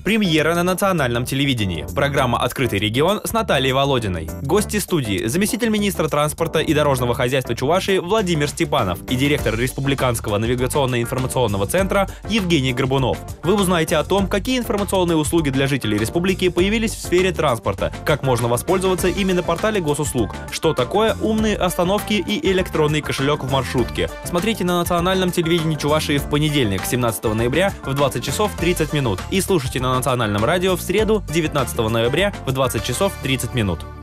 Премьера на национальном телевидении. Программа «Открытый регион» с Натальей Володиной. Гости студии: заместитель министра транспорта и дорожного хозяйства Чувашии Владимир Степанов и директор Республиканского навигационно-информационного центра Евгений Горбунов. Вы узнаете о том, какие информационные услуги для жителей республики появились в сфере транспорта, как можно воспользоваться ими на портале госуслуг, что такое умные остановки и электронный кошелек в маршрутке. Смотрите на национальном телевидении Чувашии в понедельник, 17 ноября в 20 часов 30 минут и слушайте на национальном радио в среду, 19 ноября в 20 часов 30 минут.